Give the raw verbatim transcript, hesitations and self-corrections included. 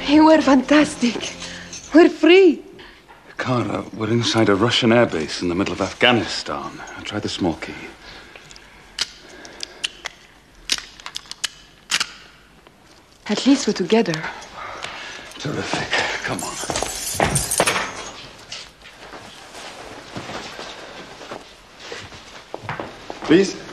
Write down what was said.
You were fantastic. We're free. Kara, we're inside a Russian airbase in the middle of Afghanistan. I'll try the small key. At least we're together. Terrific. Come on. Please.